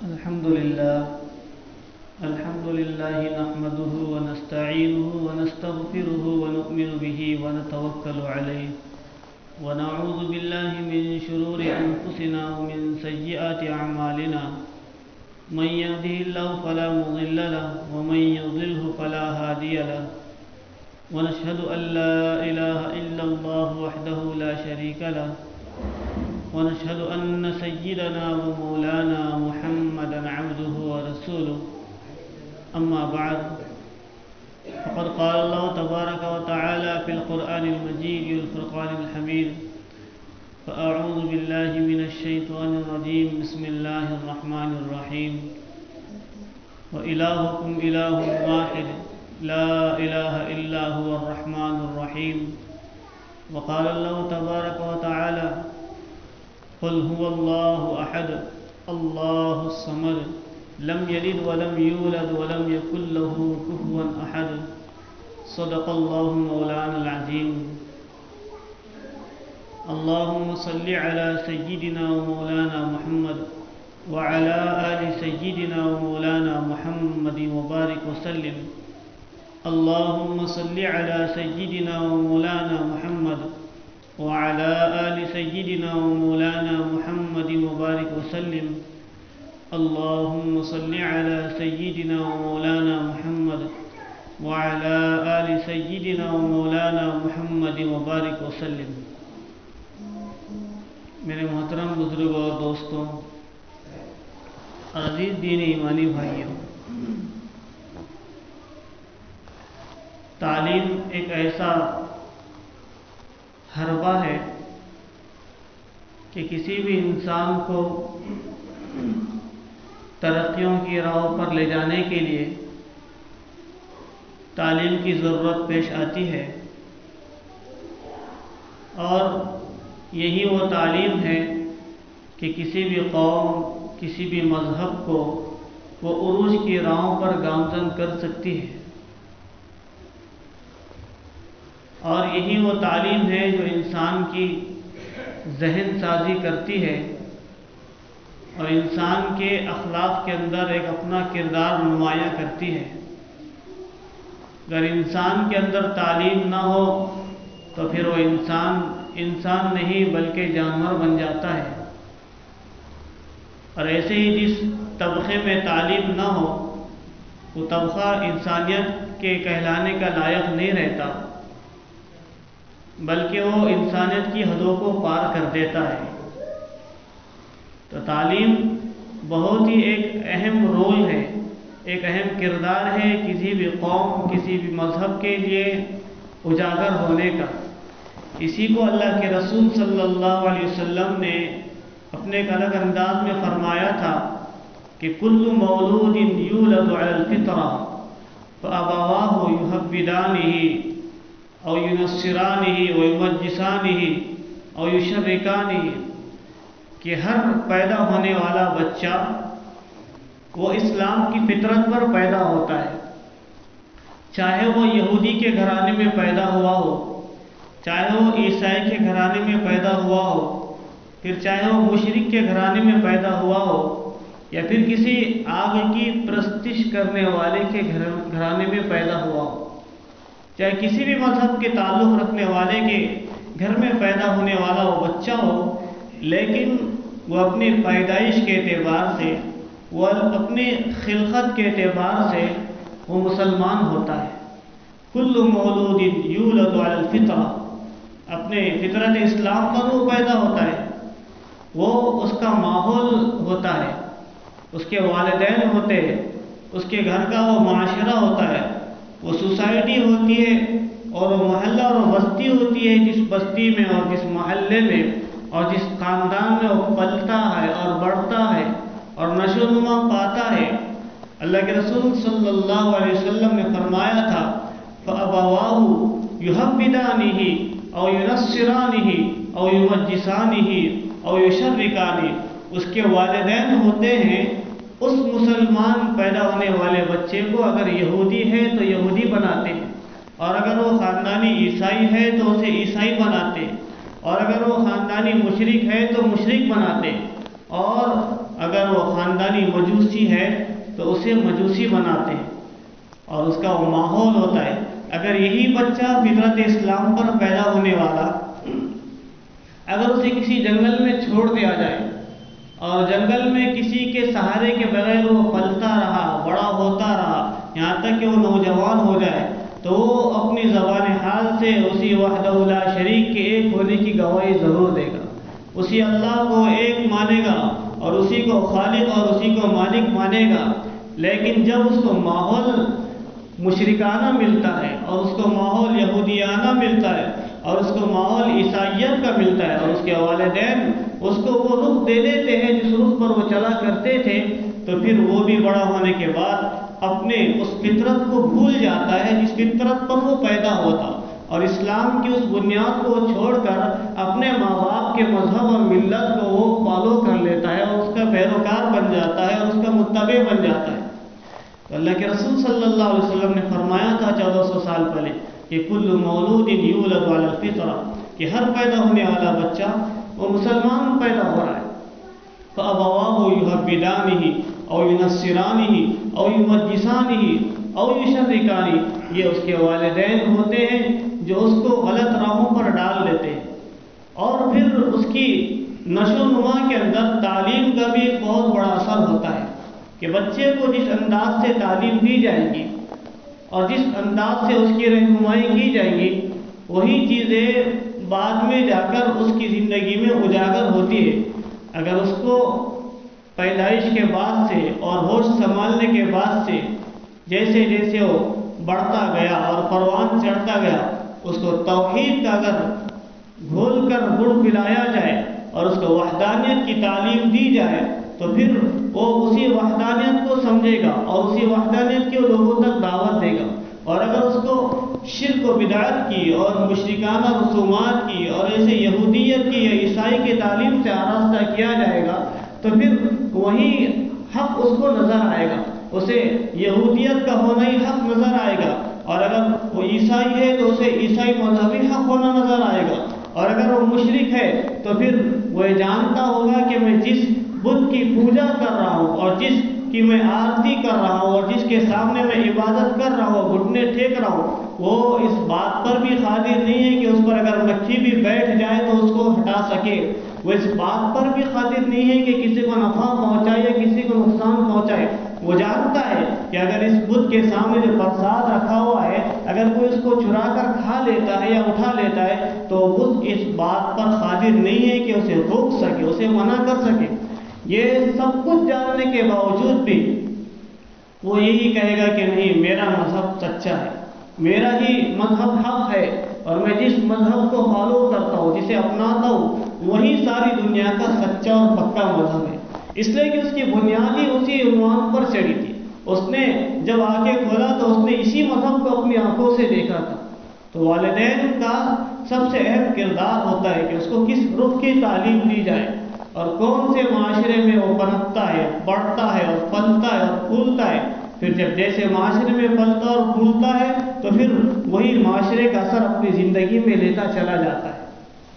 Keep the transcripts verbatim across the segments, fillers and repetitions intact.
الحمد لله الحمد لله نحمده ونستعينه ونستغفره ونؤمن به ونتوكل عليه ونعوذ بالله من شرور أنفسنا ومن سيئات أعمالنا من يهده الله فلا مضل له ومن يضلله فلا هادي له ونشهد أن لا إله إلا الله وحده لا شريك له ونشهد أن سيدنا ومولانا محمدا عبده ورسوله أما بعد فقد قال الله تبارك وتعالى في القرآن المجيد والفرقان الحميد فأعوذ بالله من الشيطان الرجيم بسم الله الرحمن الرحيم وإلهكم إله واحد لا إله إلا هو الرحمن الرحيم وقال الله تبارك وتعالى قل هو الله أحد الله الصمد لم يلد ولم يولد ولم يكن له كفوا أحد صدق الله مولانا العظيم اللهم صل على سيدنا ومولانا محمد وعلى آل سيدنا ومولانا محمد وبارك وسلم اللهم صل على سيدنا ومولانا محمد وعلى آل سيدنا ومولانا محمد وبارك وسلم اللهم صل على سيدنا ومولانا محمد وعلى آل سيدنا ومولانا محمد وبارك وسلم میرے محترم بزرگوں اور دوستوں، عزیز دین ایمانی بھائیوں، تعلیم ایک ایسا حربہ ہے کہ کسی بھی انسان کو ترقیوں کی راہ پر لے جانے کے لیے تعلیم کی ضرورت پیش آتی ہے، اور یہی وہ تعلیم ہے کہ کسی بھی قوم، کسی بھی مذہب کو وہ عروج کی راہوں پر گامزن کر سکتی ہے، اور یہی وہ تعلیم ہے جو انسان کی ذہن سازی کرتی ہے اور انسان کے اخلاق کے اندر ایک اپنا کردار نمایاں کرتی ہے۔ اگر انسان کے اندر تعلیم نہ ہو تو پھر وہ انسان انسان نہیں بلکہ جانور بن جاتا ہے، اور ایسے ہی جس طبقے میں تعلیم نہ ہو وہ طبقہ انسانیت کے کہلانے کا لائق نہیں رہتا، بلکہ وہ انسانیت کی حدوں کو پار کر دیتا ہے۔ تو تعلیم بہت ہی ایک اہم رول ہے، ایک اہم کردار ہے کسی بھی قوم، کسی بھی مذہب کے لیے اجاگر ہونے کا۔ اسی کو اللہ کے رسول صلی اللہ علیہ وسلم نے اپنے ایک الگ انداز میں فرمایا تھا کہ کل مولود یولد علی الفطرہ فابواہ یحودانہ او ینصرانہ و یمجسانہ او یشرکانہ، کہ ہر پیدا ہونے والا بچہ وہ اسلام کی فطرت پر پیدا ہوتا ہے، چاہے وہ یہودی کے گھرانے میں پیدا ہوا ہو، چاہے وہ عیسائی کے گھرانے میں پیدا ہوا ہو، پھر چاہے وہ مشرک کے گھرانے میں پیدا ہوا ہو، یا پھر کسی آگ کی پرستش کرنے والے کے گھرانے میں پیدا ہوا ہو، چاہے کسی بھی مذہب کے تعلق رکھنے والے کے گھر میں پیدا ہونے والا وہ بچہ ہو، لیکن وہ اپنی پیدائش کے اعتبار سے، وہ اپنے خلقت کے اعتبار سے وہ مسلمان ہوتا ہے۔ کل مولود یولد علی الفطرہ، اپنے فطرت اسلام پر وہ پیدا ہوتا ہے، وہ اس کا ماحول ہوتا ہے، اس کے والدین ہوتے ہیں، اس کے گھر کا وہ معاشرہ ہوتا ہے، وہ سوسائٹی ہوتی ہے، اور وہ محلہ اور وہ بستی ہوتی ہے، جس بستی میں اور جس محلے میں اور جس خاندان میں وہ پلتا ہے اور بڑھتا ہے اور نشو و نما پاتا ہے۔ اللہ کے رسول صلی اللہ علیہ وسلم نے فرمایا تھا فَأَبَوَاهُ يُحَوِّدَانِهِ أَوْ يُنَصِّرَانِهِ أَوْ يُمَجِّسَانِهِ أَوْ يُشَرِّكَانِهِ، اس کے والدین ہوتے ہیں اس مسلمان پیدا ہونے والے بچے کو اگر یہودی ہے تو یہودی بناتے ہیں، اور اگر وہ خاندانی عیسائی ہے تو اسے عیسائی بناتے ہیں، اور اگر وہ خاندانی مشرک ہے تو مشرک بناتے ہیں، اور اگر وہ خاندانی یعنی مجوسی ہے تو اسے مجوسی بناتے ہیں اور اس کا وہ ماحول ہوتا ہے. اگر یہی بچہ فطرت اسلام پر پیدا ہونے والا اگر اسے کسی جنگل میں چھوڑ دیا جائے اور جنگل میں کسی کے سہارے کے بغیر وہ پلتا رہا، بڑا ہوتا رہا، یہاں تک کہ وہ نوجوان ہو جائے، تو وہ اپنی زبان حال سے اسی وحدہ لا شریک کے ایک ہونے کی گواہی ضرور دے گا، اسی اللہ کو ایک مانے گا اور اسی کو خالق اور اسی کو مالک مانے گا. لیکن جب اس کو ماحول مشرکانہ ملتا ہے اور اس کو ماحول یہودیانہ ملتا ہے اور اس کو ماحول عیسائیت کا ملتا ہے اور اس کے والدین اس کو وہ رخ دے دیتے ہیں جس رخ پر وہ چلا کرتے تھے، تو پھر وہ بھی بڑا ہونے کے بعد اپنے اس فطرت کو بھول جاتا ہے جس فطرت پر وہ پیدا ہوتا، اور اسلام کی اس بنیاد کو چھوڑ کر اپنے ماں باپ کے مذہب اور ملت کو وہ فالو کر لیتا ہے اور اس کا پیروکار بن جاتا ہے اور اس کا متبع بن جاتا ہے. تو اللہ کے رسول صلی اللہ علیہ وسلم نے فرمایا تھا چودہ سو سال پہلے کہ کل مولود یولد علی الفطرہ، کہ ہر پیدا ہونے والا بچہ وہ مسلمان پیدا ہو رہا ہے. فَأَبَوَاهُ يُحَوِّدَانِهِ أَوْ يُنَصِّرَانِهِ أَوْ يُمَجِّسَانِهِ أَوْ يُشَرِّكَانِهِ. یہ اس کے والدین ہوتے ہیں جو اس کو غلط راہوں پر ڈال لیتے ہیں، اور پھر اس کی نشو و نما کے اندر تعلیم کا بھی ایک بہت بڑا اثر ہوتا ہے کہ بچے کو جس انداز سے تعلیم دی جائے گی اور جس انداز سے اس کی رہنمائی کی جائے گی، وہی چیزیں بعد میں جا کر اس کی زندگی میں اجاگر ہوتی ہے. اگر اس کو پیدائش کے بعد سے اور ہوش سنبھالنے کے بعد سے جیسے جیسے وہ بڑھتا گیا اور پروان چڑھتا گیا، اس کو توحید کا اگر گھول کر گڑ پلایا جائے اور اس کو وحدانیت کی تعلیم دی جائے، تو پھر وہ اسی وحدانیت کو سمجھے گا اور اسی وحدانیت کے لوگوں تک دعوت دے گا. اور اگر اس کو شرک و بدعت کی اور مشرکانہ رسومات کی اور ایسے یہودیت کی یا عیسائی کی تعلیم سے آراستہ کیا جائے گا، تو پھر وہی حق اس کو نظر آئے گا، اسے یہودیت کا ہونا ہی حق نظر آئے گا، اور اگر وہ عیسائی ہے تو اسے عیسائی مذہبی حق ہونا نظر آئے گا، اور اگر وہ مشرک ہے تو پھر وہ جانتا ہوگا کہ میں جس بت کی پوجا کر رہا ہوں اور جس کی میں آرتی کر رہا ہوں اور جس کے سامنے میں عبادت کر رہا ہوں، گھٹنے ٹھیک رہا ہوں، وہ اس بات پر بھی قادر نہیں ہے کہ اس پر اگر مکھی بھی بیٹھ جائے تو اس کو ہٹا سکے. وہ اس بات پر بھی قادر نہیں ہے کہ کسی کو نفع پہنچائے یا کسی کو نقصان پہنچائے. وہ جانتا ہے کہ اگر اس بت کے سامنے جو پرساد رکھا ہوا ہے اگر کوئی اس کو چرا کر کھا لیتا ہے یا اٹھا لیتا ہے تو بت اس بات پر قادر نہیں ہے کہ اسے روک سکے، اسے منع کر سکے. یہ سب کچھ جاننے کے باوجود بھی وہ یہی کہے گا کہ نہیں، میرا مذہب سچا ہے، میرا ہی مذہب حق ہے، اور میں جس مذہب کو فالو کرتا ہوں، جسے اپناتا ہوں، وہی ساری دنیا کا سچا اور پکا مذہب ہے. اس لیے کہ اس کی بنیادی اسی عنوان پر چڑھی تھی. اس نے جب آنکھیں کھولا تو اس نے اسی مذہب کو اپنی آنکھوں سے دیکھا تھا. تو والدین کا سب سے اہم کردار ہوتا ہے کہ اس کو کس رخ کی تعلیم دی جائے اور کون سے معاشرے میں وہ پنپتا ہے، بڑھتا ہے اور پلتا ہے اور پھولتا ہے. پھر جب جیسے معاشرے میں پلتا اور پھولتا ہے تو پھر وہی معاشرے کا اثر اپنی زندگی میں لیتا چلا جاتا ہے.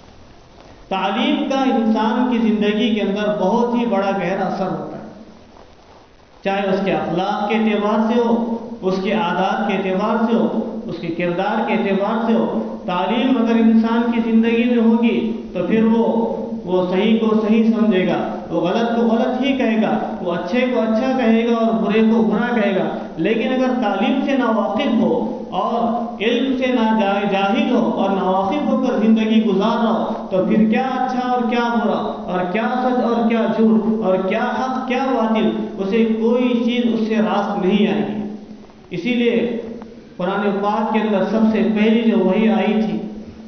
تعلیم کا انسان کی زندگی کے اندر بہت ہی بڑا گہرا اثر ہوتا ہے، چاہے اس کے اخلاق کے اعتبار سے ہو، اس کے عادات کے اعتبار سے ہو، اس کے کردار کے اعتبار سے ہو. تعلیم اگر انسان کی زندگی میں ہوگی تو پھر وہ وہ صحیح کو صحیح سمجھے گا، وہ غلط کو غلط ہی کہے گا، وہ اچھے کو اچھا کہے گا اور برے کو برا کہے گا. لیکن اگر تعلیم سے ناواقف ہو اور علم سے نہ جاہل ہو اور ناواقف ہو کر زندگی گزار رہا ہو تو پھر کیا اچھا اور کیا برا اور کیا سچ اور کیا جھوٹ اور کیا حق کیا باطل، اسے کوئی چیز اس سے راست نہیں آئے گی. اسی لیے قرآن پاک کے اندر سب سے پہلی جو وحی آئی تھی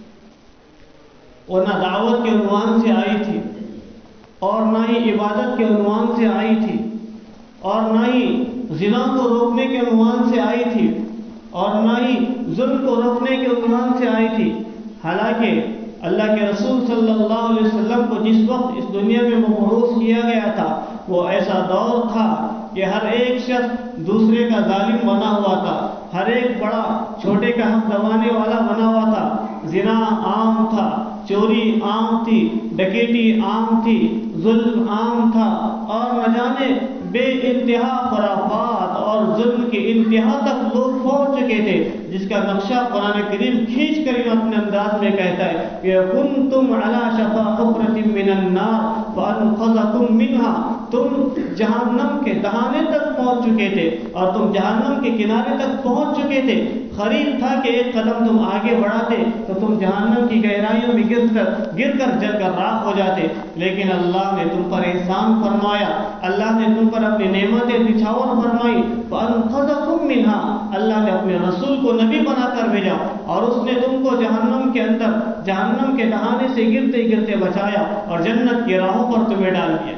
وہ نہ دعوت کے عنوان سے آئی تھی اور نہ ہی عبادت کے عنوان سے آئی تھی اور نہ ہی زنا کو روکنے کے عنوان سے آئی تھی اور نہ ہی ظلم کو روکنے کے عنوان سے آئی تھی. حالانکہ اللہ کے رسول صلی اللہ علیہ وسلم کو جس وقت اس دنیا میں مبعوث کیا گیا تھا وہ ایسا دور تھا کہ ہر ایک شخص دوسرے کا ظالم بنا ہوا تھا، ہر ایک بڑا چھوٹے کا حق دبانے والا بنا ہوا تھا. زنا عام تھا، چوری عام تھی، ڈکیٹی عام تھی، ظلم عام تھا، اور نہ جانے بے انتہا خرافات اور ظلم کی انتہا تک لوگ پہنچ چکے تھے، جس کا نقشہ قرآن کریم کھینچ کر یوں اپنے انداز میں کہتا ہے کہ کنتم علی شفا حفرۃ من النار فانقذکم منہا، تم جہنم کے دہانے تک پہنچ چکے تھے اور تم جہنم کے کنارے تک پہنچ چکے تھے، قریب تھا کہ ایک قدم تم آگے بڑھاتے تو تم جہنم کی گہرائیوں میں گر کر گر کر جل کر راکھ ہو جاتے، لیکن اللہ نے تم پر احسان فرمایا، اللہ نے تم پر اپنی نعمتیں نچھاور فرمائی، فانقذکم منہا، اللہ نے اپنے رسول کو نبی بنا کر بھیجا اور اس نے تم کو جہنم کے اندر جہنم کے دہانے سے گرتے گرتے بچایا اور جنت کی راہوں پر تمہیں ڈال دیا۔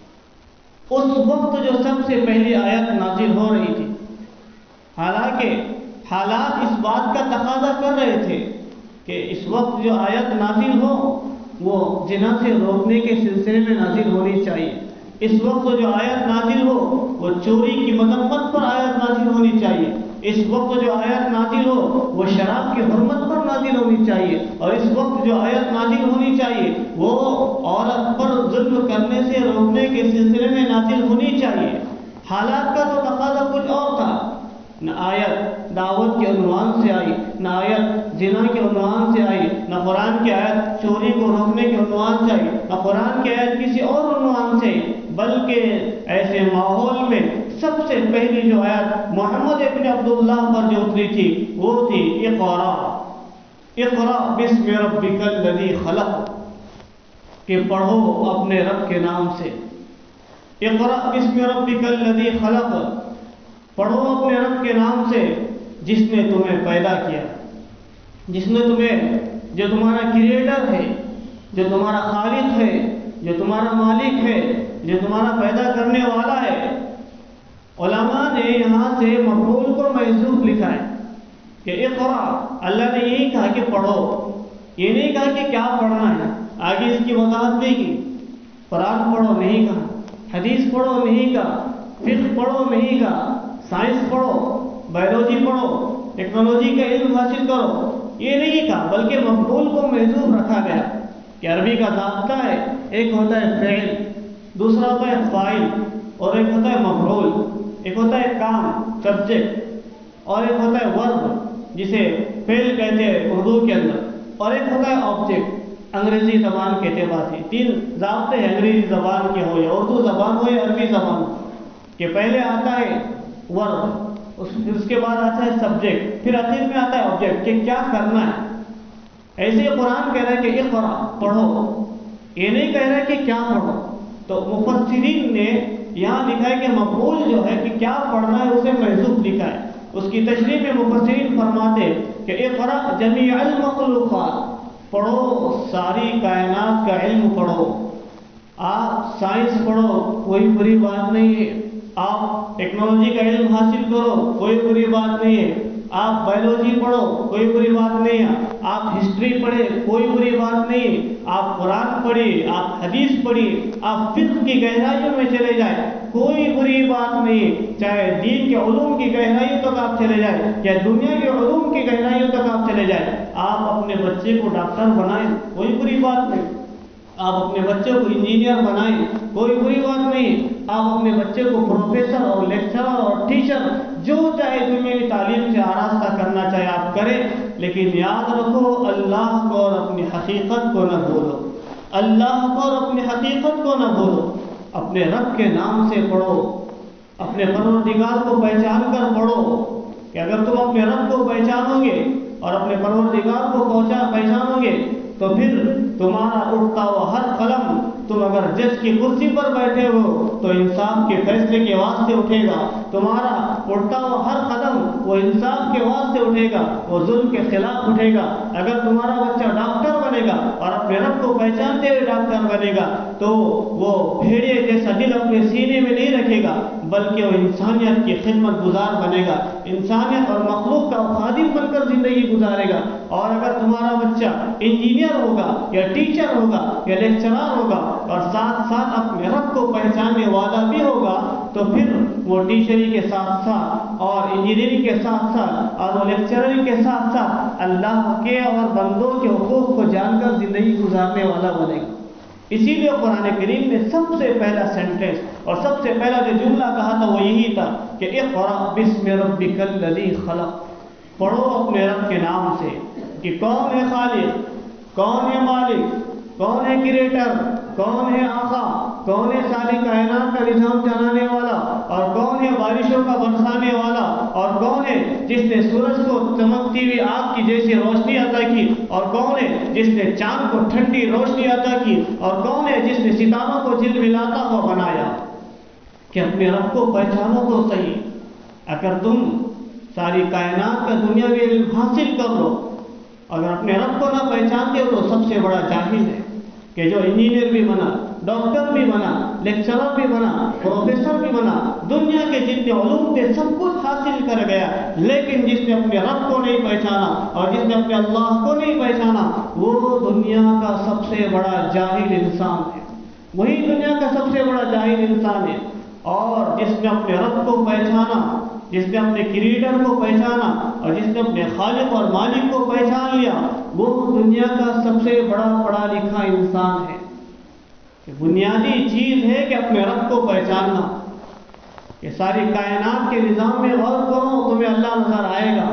اس وقت جو سب سے پہلی آیت نازل ہو رہی تھی، حالانکہ حالات اس بات کا تقاضا کر رہے تھے کہ اس وقت جو آیت نازل ہو وہ زنا سے روکنے کے سلسلے میں نازل ہونی چاہیے، اس وقت جو آیت نازل ہو وہ چوری کی مذمت پر آیت نازل ہونی چاہیے، اس وقت جو آیت نازل ہو وہ شراب کی حرمت پر نازل ہونی چاہیے، اور اس وقت جو آیت نازل ہونی چاہیے وہ عورت پر ظلم کرنے سے روکنے کے سلسلے میں نازل ہونی چاہیے۔ حالات کا تو تقاضا کچھ اور تھا، نہ آیت دعوت کے عنوان سے آئی، نہ آیت زنا کے عنوان سے آئی، نہ قرآن کی آیت چوری کو روکنے کے عنوان سے آئی، نہ قرآن کی آیت کسی اور عنوان سے، بلکہ ایسے ماحول میں سب سے پہلی جو آیت محمد ابن عبداللہ پر جو اتری تھی وہ تھی اقرا اقرا بسم ربک الذی خلق، کہ پڑھو اپنے رب کے نام سے، اقرا بسم ربک الذی خلق، پڑھو اپنے رب کے نام سے جس نے تمہیں پیدا کیا، جس نے تمہیں، جو تمہارا کریٹر ہے، جو تمہارا خالق ہے، جو تمہارا مالک ہے، جو تمہارا پیدا کرنے والا ہے۔ علماء نے یہاں سے مفعول کو محذوف لکھا ہے کہ اقرا، اللہ نے یہی کہا کہ پڑھو، یہ نہیں کہا کہ کیا پڑھنا ہے، آگے اس کی وضاحت نہیں کی، قرآن پڑھو نہیں کہا، حدیث پڑھو نہیں کہا، فقہ پڑھو نہیں کہا، سائنس پڑھو، بایولوجی پڑھو، ٹیکنالوجی کا علم حاصل کرو، یہ نہیں کہا، بلکہ مفعول کو محذوف رکھا گیا کہ عربی کا ضابطہ ہے، ایک ہوتا ہے فعل، دوسرا ہوتا ہے فاعل، اور ایک ہوتا ہے مفعول، ایک ہوتا ہے کام سبجیکٹ، اور ایک ہوتا ہے ورب جسے فعل کہتے ہیں اردو کے اندر، اور ایک ہوتا ہے آبجیکٹ انگریزی زبان کے اعتبار سے۔ تین ضابطے ہیں انگریزی زبان کے ہو یا اردو زبان ہو یا عربی زبان ہو، کہ پہلے آتا ہے ورب، اس کے بعد آتا ہے سبجیکٹ، پھر آخر میں آتا ہے آبجیکٹ کہ کیا کرنا ہے۔ ایسے ہی قرآن کہہ رہا ہے کہ اقرا، پڑھو، یہ نہیں کہہ رہا ہے کہ کیا پڑھو۔ تو مفسرین نے یہاں لکھا ہے کہ مفعول جو ہے کہ کیا پڑھنا ہے اسے محذوف لکھا ہے۔ اس کی تشریح میں مفسرین فرماتے کہ اقرا جمیع المخلوقات، پڑھو ساری کائنات کا علم پڑھو، آپ سائنس پڑھو کوئی بری بات نہیں ہے، آپ ٹیکنالوجی کا علم حاصل کرو کوئی بری بات نہیں ہے، آپ بایولوجی پڑھو کوئی بری بات نہیں ہے، آپ ہسٹری پڑھے کوئی بری بات نہیں ہے، آپ قرآن پڑھیے، آپ حدیث پڑھیے، آپ فقہ کی گہرائیوں میں چلے جائیں، کوئی بری بات نہیں، چاہے دین کے علوم کی گہرائیوں تک آپ چلے جائیں یا دنیا کے علوم کی گہرائیوں تک آپ چلے جائیں، آپ اپنے بچے کو ڈاکٹر بنائیں کوئی بری بات نہیں، آپ اپنے بچے کو انجینئر بنائیں کوئی بری بات نہیں، آپ اپنے بچے کو پروفیسر اور لیکچرر اور ٹیچر جو چاہے دنیاوی تعلیم سے آراستہ کرنا چاہے آپ کریں، لیکن یاد رکھو اللہ کو اور اپنی حقیقت کو نہ بھولو، اللہ کو اور اپنی حقیقت کو نہ بھولو، اپنے رب کے نام سے پڑھو، اپنے پروردگار کو پہچان کر پڑھو، کہ اگر تم اپنے رب کو پہچانو گے اور اپنے پروردگار کو پہنچا پہچانو گے تو پھر تمہارا اٹھتا ہوا ہر قلم، تم اگر جج کی کرسی پر بیٹھے ہو تو انصاف کے فیصلے کے واسطے اٹھے گا، تمہارا اٹھتا ہوا ہر قدم وہ انصاف کے واسطے اٹھے گا، وہ ظلم کے خلاف اٹھے گا۔ اگر تمہارا بچہ ڈاکٹر بنے گا اور اپنے رب کو پہچانتے ہوئے ڈاکٹر بنے گا تو وہ بھیڑیے جیسا دل اپنے سینے میں نہیں رکھے گا، بلکہ وہ انسانیت کی خدمت گزار بنے گا، انسانیت اور مخلوق کا خادم بن کر زندگی گزارے گا۔ اور اگر تمہارا بچہ انجینئر ہوگا یا ٹیچر ہوگا یا لیکچرار ہوگا اور ساتھ ساتھ اپنے رب کو پہچاننے والا بھی ہوگا تو پھر وہ ٹیچری کے ساتھ ساتھ اور انجینئرنگ کے ساتھ ساتھ اور وہ لیکچرنگ کے ساتھ ساتھ اللہ کے اور بندوں کے حقوق کو جان کر زندگی گزارنے والا بنے گا۔ اسی لیے قرآن کریم نے سب سے پہلا سینٹنس اور سب سے پہلا جو جملہ کہا تھا وہ یہی تھا کہ اقرأ بسم ربک الذی خلق، پڑھو اپنے رب کے نام سے کہ کون ہے خالق، کون ہے مالک، کون ہے کریٹر، کون ہے آقا، کون ہے ساری کائنات کا نظام چلانے والا، اور کون ہے بارشوں کا برسانے والا، اور کون ہے جس نے سورج کو چمکتی ہوئی آگ کی جیسی روشنی عطا کی، اور کون ہے جس نے چاند کو ٹھنڈی روشنی عطا کی، اور کون ہے جس نے ستاروں کو جھلملاتا ہوا بنایا۔ کہ اپنے رب کو پہچانو تو صحیح۔ اگر تم ساری کائنات کا دنیاوی علم حاصل کر لو، اگر اپنے رب کو نہ پہچانتے ہو تو سب سے بڑا جاہل ہے کہ جو انجینئر بھی بنا، ڈاکٹر بھی بنا، لیکچرر بھی بنا، پروفیسر بھی بنا، دنیا کے جتنے علوم تھے سب کچھ حاصل کر گیا، لیکن جس نے اپنے رب کو نہیں پہچانا اور جس نے اپنے اللہ کو نہیں پہچانا وہ دنیا کا سب سے بڑا جاہل انسان ہے، وہی دنیا کا سب سے بڑا جاہل انسان ہے۔ اور جس نے اپنے رب کو پہچانا، جس نے اپنے کریٹر کو پہچانا اور جس نے اپنے خالق اور مالک کو پہچان لیا وہ دنیا کا سب سے بڑا پڑھا لکھا انسان ہے۔ کہ بنیادی چیز ہے کہ اپنے رب کو پہچاننا۔ کہ ساری کائنات کے نظام میں غور کرو تمہیں اللہ نظر آئے گا۔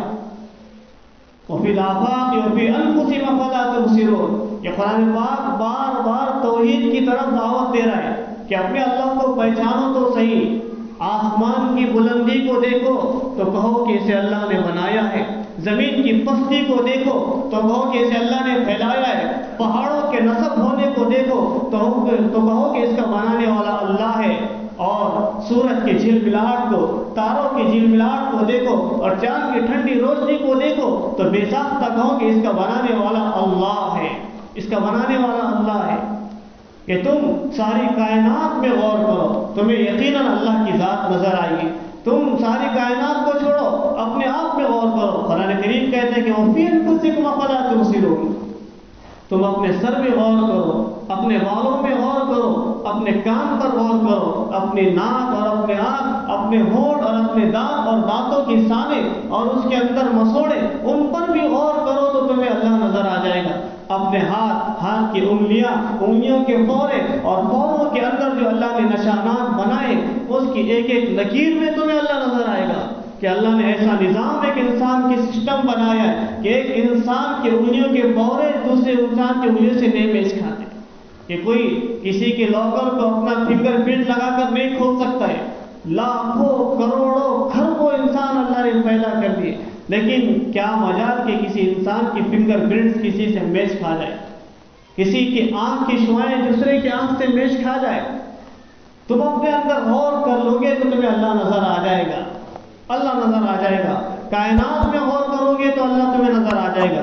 وفی الآفاق وفی انفسکم افلا تبصرون، یہ قرآن پاک بار بار توحید کی طرف دعوت دے رہا ہے کہ اپنے اللہ کو پہچانو تو صحیح۔ آسمان کی بلندی کو دیکھو تو کہو کہ اسے اللہ نے بنایا ہے، زمین کی پستی کو دیکھو تو کہو کہ اسے اللہ نے پھیلایا ہے، پہاڑوں کے نصب ہونے کو دیکھو تو کہو کہ اس کا بنانے والا اللہ ہے، اور سورج کی جھلملاہٹ کو، تاروں کی جھلملاہٹ کو دیکھو اور چاند کی ٹھنڈی روشنی کو دیکھو تو بے ساختہ کہو کہ اس کا بنانے والا اللہ ہے، اس کا بنانے والا اللہ ہے۔ کہ تم ساری کائنات میں غور کرو تمہیں یقیناً اللہ کی ذات نظر آئے گی۔ تم ساری کائنات کو چھوڑو اپنے آپ میں غور کرو۔ قرآن کریم کہتے ہیں کہ وَفِي أَنفُسِكُمْ أَفَلَا تُبْصِرُونَ، تم اپنے سر میں غور کرو، اپنے بالوں میں غور کرو، اپنے کان پر غور کرو، اپنے ناک اور اپنے آنکھ، اپنے ہونٹ اور اپنے دانت اور دانتوں کی سانے اور اس کے اندر مسوڑے، ان پر بھی غور کرو تو تمہیں اللہ نظر آ جائے گا۔ اپنے ہاتھ، ہاتھ کی انگلیاں، انگلیوں کے پورے اور پوروں کے اندر جو اللہ نے نشانات بنائے اس کی ایک ایک لکیر میں تمہیں اللہ نظر آئے گا کہ اللہ نے ایسا نظام ایک انسان کی سسٹم بنایا ہے کہ ایک انسان کے انگلیوں کے پورے دوسرے انسان کی انگلیوں سے نہیں میچ کھاتے، کہ کوئی کسی کے لاکر کو اپنا فنگر پرنٹ لگا کر نہیں کھول سکتا ہے۔ لاکھوں کروڑوں کھربوں انسان اللہ نے پیدا کر دیے، لیکن کیا مجال کہ کسی انسان کی فنگر پرنٹس کسی سے میچ کھا جائے، کسی کی آنکھ کی شعاعیں دوسرے کی آنکھ سے میچ کھا جائے۔ تم اپنے اندر غور کر لو گے تو تمہیں اللہ نظر آ جائے گا، اللہ نظر آ جائے گا۔ کائنات میں غور کرو گے تو اللہ تمہیں نظر آ جائے گا۔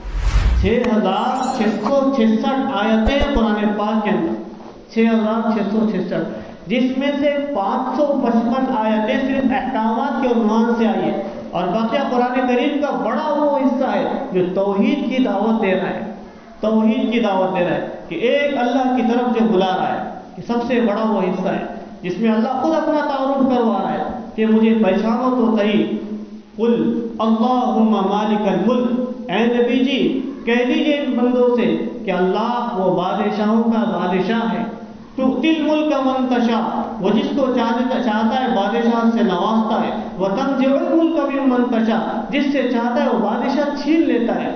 چھ ہزار چھ سو چھسٹھ آیتیں قرآن پاک کے اندر، چھ ہزار چھ سو چھسٹھ، جس میں سے پانچ سو پچپن آیتیں صرف احکامات کے عنوان سے آئی ہے، اور باقی قرآن کریم کا بڑا وہ حصہ ہے جو توحید کی دعوت دے رہا ہے، توحید کی دعوت دے رہا ہے کہ ایک اللہ کی طرف جو بلا رہا ہے، کہ سب سے بڑا وہ حصہ ہے جس میں اللہ خود اپنا تعارف کروا رہا ہے کہ مجھے پہچانو تو صحیح۔ قل اللہم مالک الملک، اے نبی جی کہہ دیجئے ان بندوں سے کہ اللہ وہ بادشاہوں کا بادشاہ ہے۔ تؤتی الملک من تشاء، وہ جس کو چاہتا ہے بادشاہ سے نوازتا ہے۔ وتنزع الملک ممن تشاء، جس سے چاہتا ہے وہ بادشاہ چھین لیتا ہے۔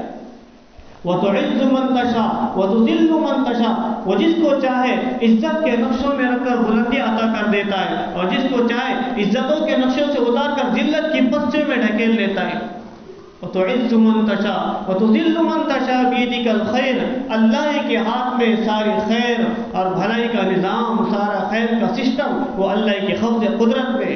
وتعز من تشاء وتذل من تشاء، وہ جس کو چاہے عزت کے نقشوں میں رکھ کر بلندی عطا کر دیتا ہے، اور جس کو چاہے عزتوں کے نقشوں سے اتار کر ذلت کی پستی میں ڈھکیل لیتا ہے۔ وتعز من تشاء وتذل من تشاء بیدک الخیر، اللہ کے ہاتھ میں ساری خیر اور بھلائی کا نظام، سارا خیر کا سسٹم وہ اللہ کے قبض قدرت میں۔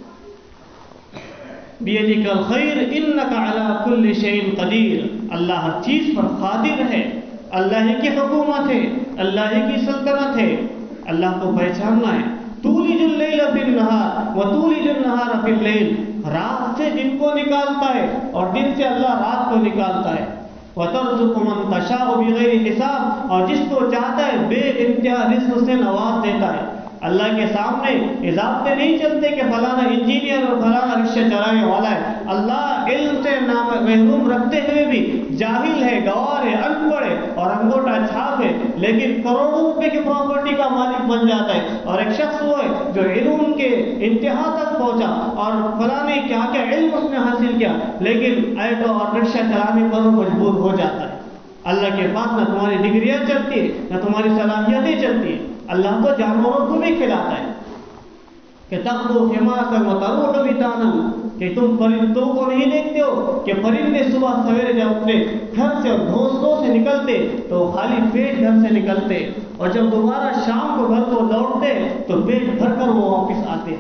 بیدک الخیر انک علی کل شیء قدیر، اللہ ہر چیز پر قادر ہے، اللہ کی حکومت ہے، اللہ کی سلطنت ہے۔ اللہ کو پہچاننا ہے۔ تولج اللیل فی النہار وتولج النہار فی اللیل، رات سے دن کو نکالتا ہے اور دن سے اللہ رات کو نکالتا ہے۔ وترزق من تشاء بغیر حساب، اور جس کو چاہتا ہے بے انتہا رزق سے نواز دیتا ہے۔ اللہ کے سامنے اضافے نہیں چلتے کہ فلانا انجینئر اور فلانا رکشہ چلانے والا ہے۔ اللہ علم سے محروم رکھتے ہوئے بھی جاہل ہے، گوار ہے، ان پڑھ ہے اور انگوٹا چھاپ ہے، لیکن کروڑوں روپے کی پراپرٹی کا مالک بن جاتا ہے. اور ایک شخص وہ ہے جو علم کے انتہا تک پہنچا اور فلاں کیا کیا علم اس نے حاصل کیا، لیکن آٹو اور رکشہ چلانے پر مجبور ہو جاتا ہے. اللہ کے پاس نہ تمہاری ڈگریاں چلتی ہے نہ تمہاری صلاحیتیں چلتی ہیں. اللہ تو جانوروں کو بھی کھلاتا ہے کہ تقو حماسا وتروح بطانا، کہ تم پرندوں کو نہیں دیکھتے ہو کہ پرندے صبح سویرے جب اپنے گھر سے اور گھونسلوں سے نکلتے تو خالی پیٹ گھر سے نکلتے، اور جب دوبارہ شام کو گھر کو لوٹتے تو پیٹ بھر کر وہ واپس آتے.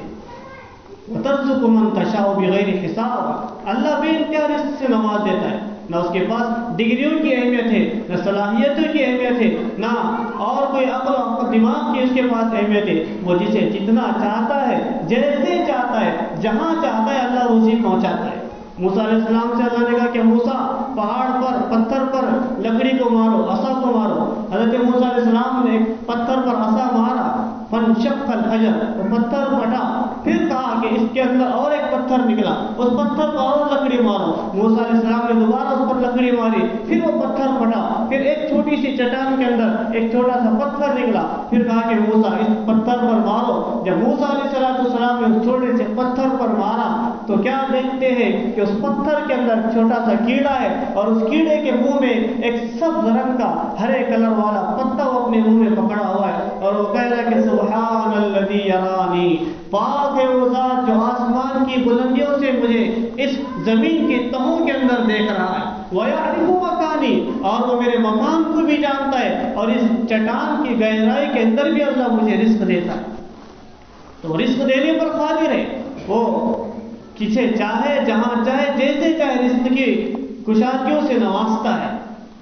وترزق من تشاء بغیر حساب، اللہ بے انتہا رزق سے نواز دیتا ہے. نہ اس کے پاس ڈگریوں کی اہمیت ہے، نہ صلاحیتوں کی اہمیت ہے، نہ اور کوئی عقل و دماغ کی اس کے پاس اہمیت ہے. وہ جسے جتنا چاہتا ہے، جیسے چاہتا ہے، جہاں چاہتا ہے، اللہ روزی پہنچاتا ہے. موسیٰ علیہ السلام سے اللہ نے کہا کہ موسیٰ پہاڑ پر پتھر پر لکڑی کو مارو، عصا کو مارو. حضرت موسیٰ علیہ السلام نے پتھر پر عصا مارا، فانشق الحجر، وہ پتھر پھٹا. پھر کہا کہ اس کے اندر اور ایک پتھر نکلا، اس پتھر پر اور لکڑی مارو. موسیٰ علیہ السلام نے دوبارہ اس پر لکڑی ماری، پھر وہ پتھر پھٹا. پھر ایک چھوٹی سی چٹان کے اندر ایک چھوٹا سا پتھر نکلا. پھر کہا کہ موسیٰ اس پتھر پر مارو. جب موسیٰ علیہ السلام نے اس چھوٹے سے پتھر پر مارا تو کیا دیکھتے ہیں کہ اس پتھر کے اندر چھوٹا سا کیڑا ہے، اور اس کیڑے کے منہ میں ایک سبز رنگ کا ہرے کلر والا پتا وہ اپنے منہ میں پکڑا ہوا ہے، اور وہ کہہ رہا ہے کہ سبحان الذی یرانی، پاک ہے وہ ذات جو آسمان کی بلندیوں سے مجھے اس زمین کی تہوں کے اندر دیکھ رہا ہے. وَيَعْرِفُ مَكَانِي، اور وہ میرے مقام کو بھی جانتا ہے، اور اس چٹان کی گہرائی کے اندر بھی اللہ مجھے رزق دیتا ہے. تو رزق دینے پر قادر ہے، وہ کسے چاہے جہاں چاہے جیسے چاہے رزق کی کشادگیوں سے نوازتا ہے.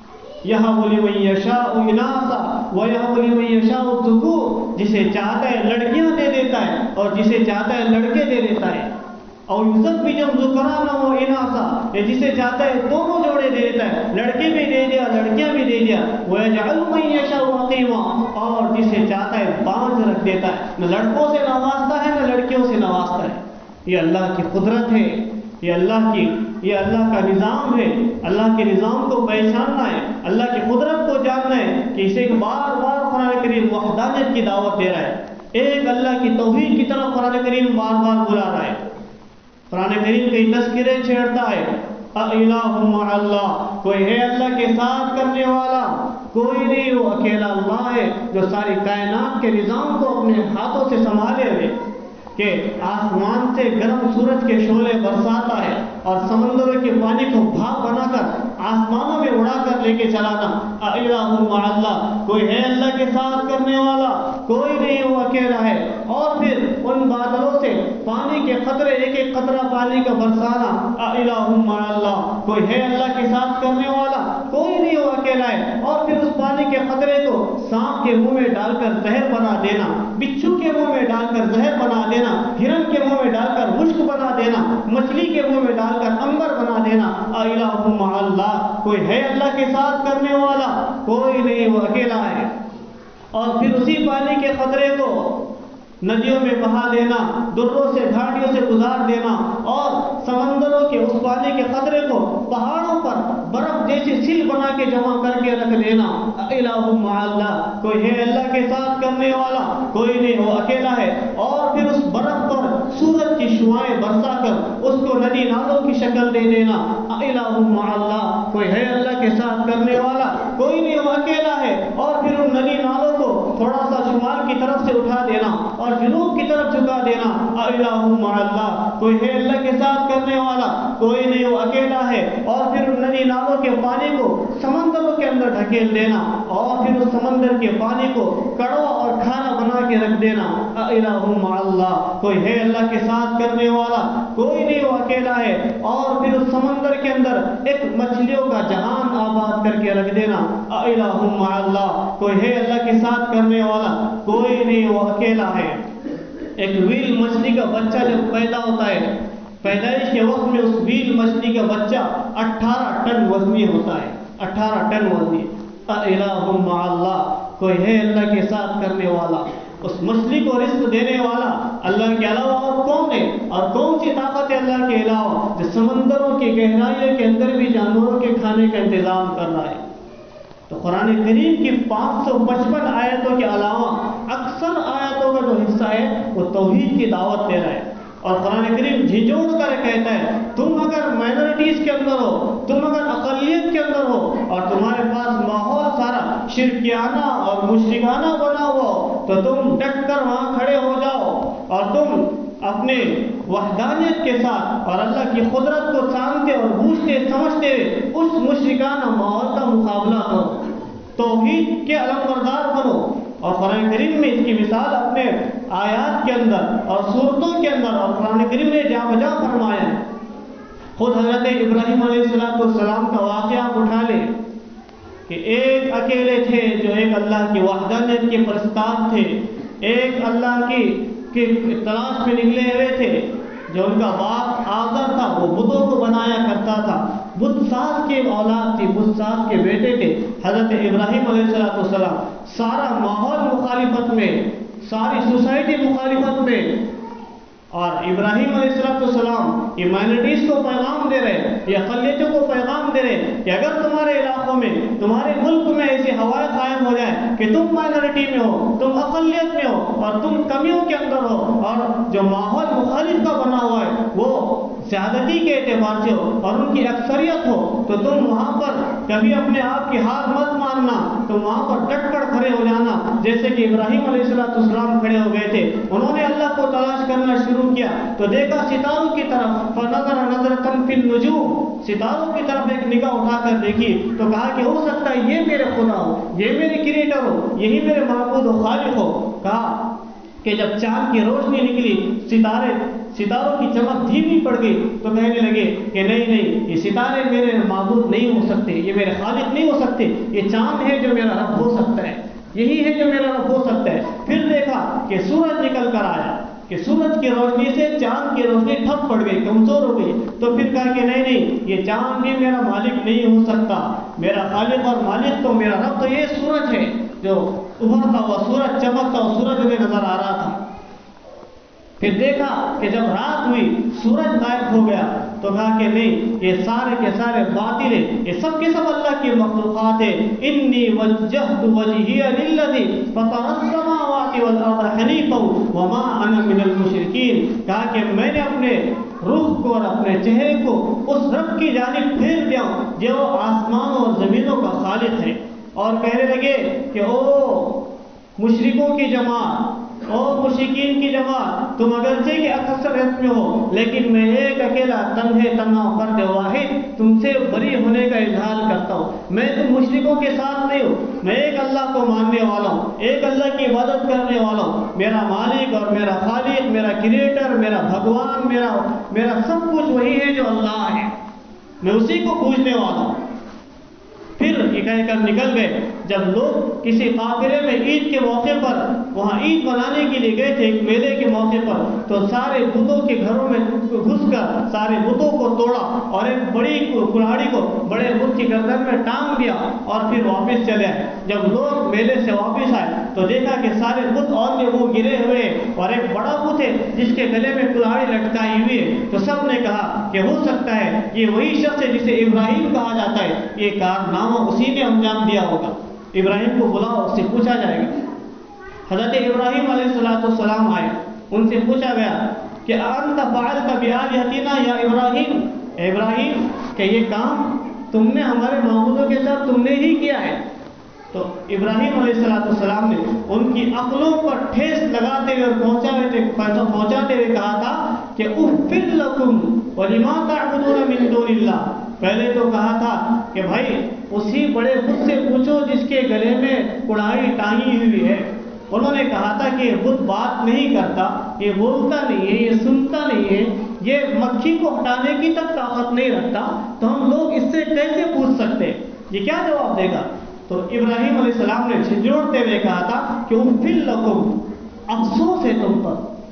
یَهَبُ لِمَن یَشَاءُ إِنَاثًا وَيَهَبُ لِمَن یَشَاءُ الذُّکُورَ، جسے چاہتا ہے لڑکیاں دے دیتا ہے اور جسے چاہتا ہے لڑکے دے دیتا ہے. اور یُزَوِّجُ الذُّکَرَانَ وَإِنَاثًا، یہ جسے چاہتا ہے دونوں جوڑے دے دیتا ہے، لڑکے بھی دے دیا لڑکیاں بھی دے دیا. وَيَجْعَلُ مَن یَشَاءُ عَقِیمًا، اور جسے چاہتا ہے بانجھ رکھ دیتا ہے، نہ لڑکوں سے نوازتا ہے نہ لڑکیوں سے نوازتا ہے. یہ اللہ کی قدرت ہے، یہ اللہ کی یہ اللہ کا نظام ہے. اللہ کے نظام کو پہچاننا ہے، اللہ کی قدرت کو جاننا ہے کہ اسے بار بار قرآن کریم وحدانیت کی دعوت دے رہا ہے. ایک اللہ کی توحید کی طرف قرآن کریم بار بار بلا رہا ہے. قرآن کریم کئی تذکرے چھیڑتا ہے، اِلَٰهٌ مَّعَ اللَّهِ، کوئی ہے اللہ کے ساتھ کرنے والا، کوئی نہیں، وہ اکیلا اللہ ہے جو ساری کائنات کے نظام کو اپنے ہاتھوں سے سنبھالے ہوئے، کہ آسمان سے گرم سورج کے شعلے برساتا ہے اور سمندروں کے پانی کو بھاپ بنا کر آسمانوں میں اڑا کر لے کے چلانا. اِلَٰهٌ مَّعَ اللَّهِ، کوئی ہے اللہ کے ساتھ کرنے والا، کوئی نہیں، وہ اکیلا ہے. اور پھر ان بادلوں سے پانی کے قطرے ایک ایک قطرہ پانی کا برسانا. اِلَٰهٌ مَّعَ اللَّهِ، کوئی ہے اللہ کے ساتھ کرنے والا، کوئی نہیں، وہ اکیلا ہے. اور پھر اس پانی کے قطرے کو سانپ کے منہ میں ڈال کر زہر بنا دینا، بچھو کے منہ میں ڈال کر زہر بنا دینا، ہرن کے منہ میں ڈال کر مشک بنا دینا، مچھلی کے منہ میں ڈال کر عنبر بنا دینا. اِلَٰهٌ مَّعَ اللَّهِ، کوئی ہے اللہ کے ساتھ کرنے والا، کوئی نہیں، وہ اکیلا ہے. اور پھر اسی پانی کے قطرے کو ندیوں میں بہا دینا، دروں سے گھاٹیوں سے گزار دینا، اور سمندروں کے اس پانی کے قطرے کو پہاڑوں پر برف جیسی سیل بنا کے جمع کر کے رکھ دینا. اِلَٰهٌ مَّعَ اللَّهِ، کوئی ہے اللہ کے ساتھ کرنے والا، کوئی نہیں، وہ اکیلا ہے. اور پھر اس برف پر سورج کی شعاعیں برسا کر اس کو ندی نالوں کی شکل دے دینا. اِلَٰهٌ مَّعَ اللَّهِ، کوئی ہے اللہ کے ساتھ کرنے والا، کوئی نہیں، وہ اکیلا ہے. اور پھر ان ندی نالوں کو تھوڑا سا شمال کی طرف سے اٹھا دینا اور جنوب کی طرف جھکا دینا. اِلَٰهٌ مَّعَ اللَّهِ، کوئی ہے اللہ کے ساتھ کرنے والا، کوئی نہیں، وہ اکیلا ہے. اور پھر ان ندی نالوں کے پانی کو سمندروں کے اندر ڈھکیل دینا، اور پھر اس سمندر کے پانی کو کڑوا اور کھانا بنا کے رکھ دینا. اِلَٰهٌ مَّعَ اللَّهِ، کوئی ہے اللہ کے ساتھ کرنے والا، کوئی نہیں، وہ اکیلا ہے. اور پھر اس سمندر کے اندر ایک مچھلیوں کا جہان آباد کر کے رکھ دینا. اِلَٰهٌ مَّعَ اللَّهِ، کوئی ہے اللہ کے ساتھ کرنے والا، کوئی نہیں، وہ اکیلا ہے. ایک ویل مچھلی کا بچہ جب پیدا ہوتا ہے، پیدائش کے وقت میں اس ویل مچھلی کا بچہ اٹھارہ ٹن وزنی ہوتا ہے، اٹھارہ ٹن وزنی. اِلَٰهٌ مَّعَ اللَّهِ، کوئی ہے اللہ کے ساتھ کرنے والا. اس مچھلی کو رزق دینے والا اللہ کے علاوہ اور کون ہے؟ اور کون سی طاقت ہے اللہ کے علاوہ جو سمندروں کی گہرائیوں کے اندر بھی جانوروں کے کھانے کا انتظام کر رہا ہے؟ تو قرآن کریم کی پانچ سو پچپن آیتوں کے علاوہ اکثر آیتوں کا جو حصہ ہے وہ توحید کی دعوت دے رہا ہے. اور قرآن کریم جھنجھوڑ کر کہتا ہے تم اگر مائنورٹیز کے اندر ہو، تم اگر اقلیت کے اندر ہو اور تمہارے پاس ماحول سارا شرکیانہ اور مشرکانہ بنا ہوا ہو تو تم ڈٹ کر وہاں کھڑے ہو جاؤ اور تم اپنے وحدانیت کے ساتھ اور اللہ کی قدرت کو جانتے اور بوجھتے سمجھتے اس مشرکانہ ماحول کا مقابلہ کرو، توحید کے علمبردار بنو. اور قرآن کریم میں اس کی مثال اپنے آیات کے اندر اور صورتوں کے اندر اور قرآن کریم نے جا بجا فرمایا ہے. خود حضرت ابراہیم علیہ السلام کا واقعہ آپ اٹھا لیں کہ ایک اکیلے تھے جو ایک اللہ کی وحدانیت کے پرستار تھے، ایک اللہ کی کی تلاش میں نکلے ہوئے تھے. جو ان کا باپ آزر تھا وہ بتوں کو بنایا کرتا تھا، بت ساز کی اولاد تھی، بت ساز کے بیٹے تھے حضرت ابراہیم علیہ السلام. سارا ماحول مخالفت میں، ساری سوسائٹی مخالفت میں، اور ابراہیم علیہ السلام یہ مائنورٹیز کو پیغام دے رہے، یہ اقلیتوں کو پیغام دے رہے کہ اگر تمہارے علاقوں میں، تمہارے ملک میں ایسی ہوائیں قائم ہو جائے کہ تم مائنورٹی میں ہو، تم اقلیت میں ہو اور تم کمیوں کے اندر ہو اور جو ماحول مخالف کا بنا ہوا ہے وہ زیادتی کے اعتبار سے ہو اور ان کی اکثریت ہو، تو تم وہاں پر کبھی اپنے آپ کی ہار مت ماننا، تم وہاں پر ڈٹ کر کھڑے ہو جانا. جیسے کہ ابراہیم علیہ السلام کھڑے ہو گئے تھے، انہوں نے اللہ کو تلاش کرنا شروع کیا تو دیکھا ستاروں کی طرف، فنظر نظرۃ فی النجوم، ستاروں کی طرف ایک نگاہ اٹھا کر دیکھی تو کہا کہ ہو سکتا ہے یہ میرے خدا ہو، یہ میرے کریٹر ہو، یہی میرے معبود و خالق ہو. کہا کہ جب چاند کی روشنی نکلی، ستارے ستاروں کی چمک دھیمی پڑ گئی تو کہنے لگے کہ نہیں نہیں یہ ستارے میرے معبود نہیں ہو سکتے، یہ میرے خالق نہیں ہو سکتے، یہ چاند ہے جو میرا رب ہو سکتا ہے، یہی ہے جو میرا رب ہو سکتا ہے. پھر دیکھا کہ سورج نکل کر آیا کہ سورج کی روشنی سے چاند کی روشنی ٹھپ پڑ گئی، کمزور ہو گئی. تو پھر کہا کہ نہیں نہیں یہ چاند بھی میرا مالک نہیں ہو سکتا، میرا خالق اور مالک تو میرا رب تو یہ سورج ہے جو ابھرتا ہوا سورج، چمکتا ہوا سورج میں نظر آ رہا تھا. پھر دیکھا کہ جب رات ہوئی سورج غائب ہو گیا تو کہا کہ نہیں یہ سارے کے سارے باطل ہیں، یہ سب کے سب اللہ کی مخلوقات ہیں. انی وجہت وجہی للذی فطر السماوات والارض حنیفا وما انا من المشرکین. کہا کہ میں نے اپنے روح کو اور اپنے چہرے کو اس رب کی جانب پھیر دیا جو آسمانوں اور زمینوں کا خالق ہے. اور کہنے لگے کہ او مشرکوں کی جماعت، او مشرکین کی جماعت، تم اگرچہ کہ اکثریت میں ہو لیکن میں ایک اکیلا تنہے تنہا فرد واحد تم سے بری ہونے کا اظہار کرتا ہوں. میں تم مشرکوں کے ساتھ نہیں ہوں، میں ایک اللہ کو ماننے والا ہوں، ایک اللہ کی عبادت کرنے والا ہوں. میرا مالک اور میرا خالق، میرا کریٹر، میرا بھگوان، میرا میرا سب کچھ وہی ہے جو اللہ ہے، میں اسی کو پوجنے والا ہوں. پھر یہ کہہ کر نکل گئے. جب لوگ کسی قافلے میں عید کے موقع پر وہاں عید منانے کے لیے گئے تھے ایک میلے کے موقع پر، تو سارے بتوں کے گھروں میں گھس کر سارے بتوں کو توڑا اور ایک بڑی کلاڑی کو بڑے بت کی گردن میں ٹانگ دیا اور پھر واپس چلے آئے. جب لوگ میلے سے واپس آئے تو دیکھا کہ سارے بت اور بھی وہ گرے ہوئے اور ایک بڑا بت ہے جس کے گلے میں کلاڑی لٹکائی ہوئی ہے. تو سب نے کہا کہ ہو سکتا ہے یہ وہی شخص ہے جسے ابراہیم کہا جاتا ہے، یہ کارنامہ اسی نے انجام دیا ہوگا. ابراہیم کو بلاؤ، اس سے پوچھا جائے گا. حضرت ابراہیم علیہ السلام آئے، ان سے پوچھا گیا کہ انت فعلت بآلہتنا یا ابراہیم، اے ابراہیم کہ یہ کام تم نے ہمارے معبودوں کے ساتھ تم نے ہی کیا ہے. تو ابراہیم علیہ السلام نے ان کی عقلوں پر ٹھیس لگاتے ہوئے اور پہنچاتے پہنچاتے ہوئے کہا تھا کہ اف لکم ولما تعبدون من دون اللہ. پہلے تو کہا تھا کہ بھائی اسی بڑے بت سے پوچھو جس کے گلے میں کڑائی ٹانگی ہوئی ہے. انہوں نے کہا تھا کہ یہ بت بات نہیں کرتا، یہ بولتا نہیں ہے، یہ سنتا نہیں ہے، یہ مکھی کو ہٹانے کی تک طاقت نہیں رکھتا، تو ہم لوگ اس سے کیسے پوچھ سکتے، یہ کیا جواب دے گا. تو ابراہیم علیہ السلام نے جھنجھوڑتے ہوئے کہا تھا کہ اف لکم، افسوس ہے تم پر،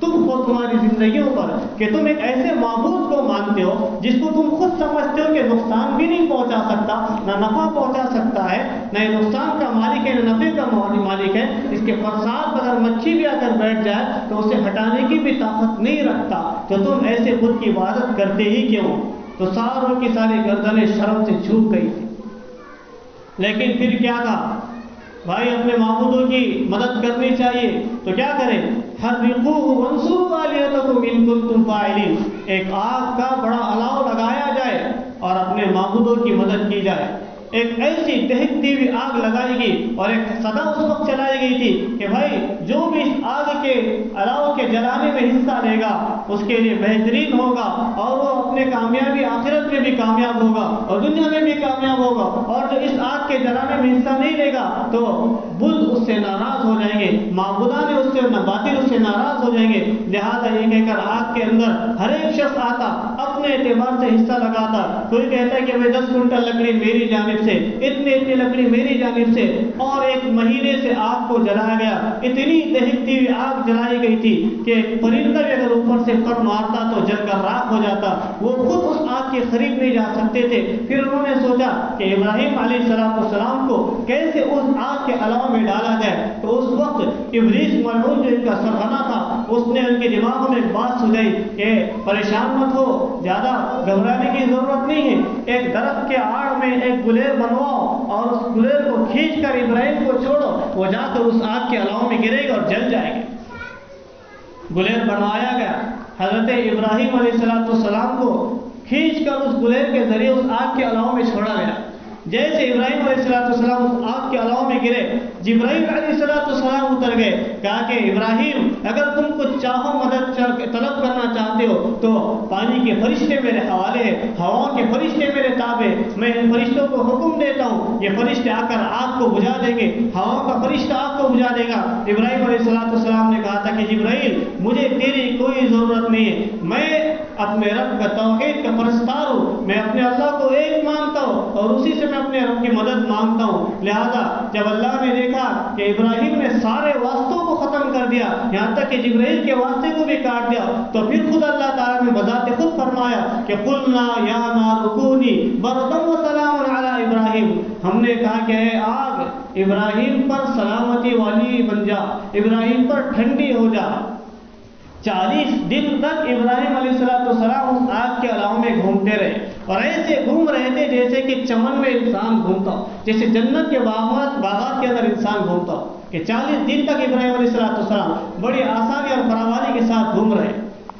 تم خود تمہاری زندگیوں پر کہ تم ایک ایسے معبود کو مانتے ہو جس کو تم خود سمجھتے ہو کہ نقصان بھی نہیں پہنچا سکتا، نہ نفع پہنچا سکتا ہے، نہ یہ نقصان کا مالک ہے نہ نفع کا مالک ہے، اس کے فرسات اگر مچھی بھی آ کر بیٹھ جائے تو اسے ہٹانے کی بھی طاقت نہیں رکھتا، تو تم ایسے بت کی عبادت کرتے ہی کیوں؟ تو ساروں کی ساری گردنیں شرم سے جھک گئی تھی۔ لیکن پھر کیا کہا؟ بھائی اپنے معبودوں کی مدد کرنی چاہیے، تو کیا کریں؟ حرقوہ وانصروا آلہتکم ان کنتم فاعلین، ایک آگ کا بڑا الاؤ لگایا جائے اور اپنے معبودوں کی مدد کی جائے۔ ایک ایسی دہکتی ہوئی آگ لگائی گئی اور ایک صدا اس وقت چلائی گئی تھی کہ بھائی جو بھی اس آگ کے الاؤ کے جلانے میں حصہ لے گا اس کے لیے بہترین ہوگا، اور وہ اپنے کامیابی آخرت میں بھی کامیاب ہوگا اور دنیا میں بھی کامیاب ہوگا، اور جو اس آگ کے جلانے میں حصہ نہیں لے گا تو بت اس سے ناراض ہو جائیں گے، معبودان اس سے باطل اس سے ناراض ہو جائیں گے۔ لہٰذا یہ کہہ کر آگ کے اندر ہر ایک شخص آتا، اپنے اعتبار سے حصہ لگاتا، کوئی کہتا ہے کہ بھائی دس کنٹل لکڑی میری جانب سے، اتنی اتنی لکڑی میری جانب سے، اور ایک مہینے سے آگ کو جلایا گیا۔ اتنی دہکتی ہوئی آگ جلائی گئی تھی کہ پرندہ بھی اگر اوپر سے پر مارتا تو جل کر راکھ ہو جاتا، وہ خود اس آگ کے قریب نہیں جا سکتے تھے۔ پھر انہوں نے سوچا کہ ابراہیم علیہ السلام کو کیسے اس آگ کے الاؤ میں ڈالا جائے، تو اس وقت ابلیس ملعون جو ان کا سرغنہ تھا اس نے ان کے دماغوں میں ایک بات سجائی کہ پریشان مت ہو، زیادہ گھبرانے کی ضرورت نہیں ہے، ایک درخت کے آڑ میں ایک گلیر بنواؤ اور اس گلیر کو کھینچ کر ابراہیم کو چھوڑو، وہ جا کر اس آگ کے الاؤ میں گرے گا اور جل جائے گا۔ گلیر بنوایا گیا، حضرت ابراہیم علیہ السلام کو کھینچ کر اس گلیر کے ذریعے اس آگ کے الاؤ میں چھوڑا گیا۔ جیسے ابراہیم علیہ السلام اس آگ کے الاؤ میں گرے، جبرائیل علیہ السلام اتر گئے، کہا کہ ابراہیم اگر تم کچھ چاہو مدد طلب کرنا چاہتے ہو تو پانی کے فرشتے میرے حوالے ہیں، ہوا کے فرشتے میرے تابع، میں ان فرشتوں کو حکم دیتا ہوں، یہ فرشتے آ کر آگ کو بجھا دیں گے، ہوا کا فرشتہ آگ کو بجھا دے گا۔ ابراہیم علیہ السلام نے کہا تھا کہ جبرائیل مجھے تیری کوئی ضرورت نہیں ہے، میں اپنے رب کا توحید کا پرستار ہوں، میں اپنے اللہ کو ایک مانتا ہوں اور اسی سے میں اپنے رب کی مدد مانگتا ہوں۔ لہذا جب اللہ نے دیکھا کہ ابراہیم نے سارے واسطوں کو ختم کر دیا، یہاں تک کہ جبرائیل کے واسطے کو بھی کاٹ دیا، تو پھر خود اللہ تعالیٰ نے بذات خود فرمایا کہ قلنا یا نار کونی بردا وسلاما علی ابراہیم، ہم نے کہا کہ اے آگ ابراہیم پر سلامتی والی بن جا، ابراہیم پر ٹھنڈی ہو جا۔ چالیس دن تک ابراہیم علیہ السلام اس آگ کے الاؤ میں گھومتے رہے، اور ایسے گھوم رہے تھے جیسے کہ چمن میں انسان گھومتا ہو، جیسے جنت کے باغات باغات کے اندر انسان گھومتا ہو، کہ چالیس دن تک ابراہیم علیہ السلام بڑی آسانی اور فراوانی کے ساتھ گھوم رہے،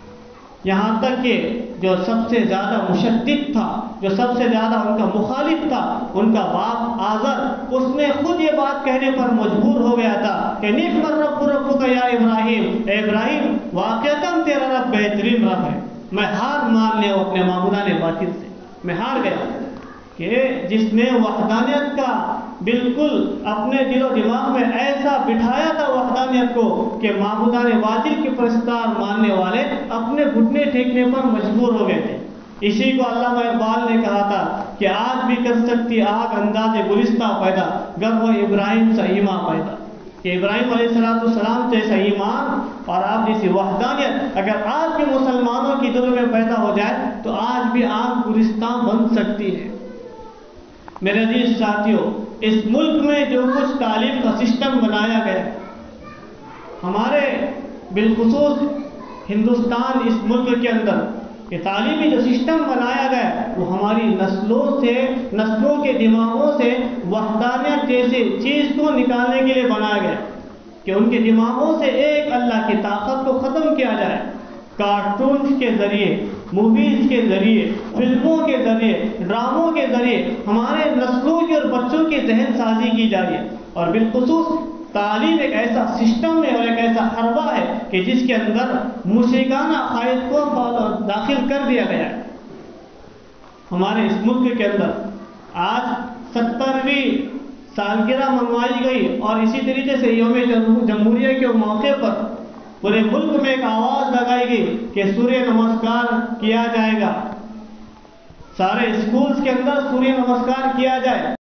یہاں تک کہ جو سب سے زیادہ مشدد تھا، جو سب سے زیادہ ان کا مخالف تھا، ان کا باپ آزر، اس نے خود یہ بات کہنے پر مجبور ہو گیا تھا کہ نعم الرب ربک یا ابراہیم، اے ابراہیم واقعتاً تیرا رب بہترین رب ہے، میں ہار مان لیا اپنے معبودان باطل سے، میں ہار گیا، کہ جس نے وحدانیت کا بالکل اپنے دل و دماغ میں ایسا بٹھایا تھا وحدانیت کو کہ معبودان باطل کے پرستار ماننے والے اپنے گھٹنے ٹیکنے پر مجبور ہو گئے تھے۔ اسی کو علامہ اقبال نے کہا تھا کہ آج بھی کر سکتی آگ انداز گلستہ پیدا، گر وہ ابراہیم سے ایمان پیدا، کہ ابراہیم علیہ السلام جیسا ایمان اور آپ جیسی وحدانیت اگر آج بھی مسلمانوں کی دل میں پیدا ہو جائے تو آج بھی آگ گلستہ بن سکتی ہے۔ میرے عزیز ساتھیوں، اس ملک میں جو کچھ تعلیم کا سسٹم بنایا گیا، ہمارے بالخصوص ہندوستان اس ملک کے اندر یہ تعلیمی جو سسٹم بنایا گیا وہ ہماری نسلوں سے نسلوں کے دماغوں سے وحدانیت جیسی چیز کو نکالنے کے لیے بنایا گیا، کہ ان کے دماغوں سے ایک اللہ کی طاقت کو ختم کیا جائے، کارٹونز کے ذریعے، موویز کے ذریعے، فلموں کے ذریعے، ڈراموں کے ذریعے ہمارے نسلوں کی اور بچوں کی ذہن سازی کی جا رہی ہے، اور بالخصوص تعلیم ایک ایسا سسٹم ہے اور ایک ایسا حربہ ہے کہ جس کے اندر مشرکانہ عقائد کو داخل کر دیا گیا ہے۔ ہمارے اس ملک کے اندر آج سترویں سالگرہ منوائی گئی، اور اسی طریقے سے یوم جمہوریہ کے موقع پر پورے ملک میں ایک آواز لگائی گئی کہ سوریہ نمسکار کیا جائے گا، سارے اسکولز کے اندر سوریہ نمسکار کیا جائے۔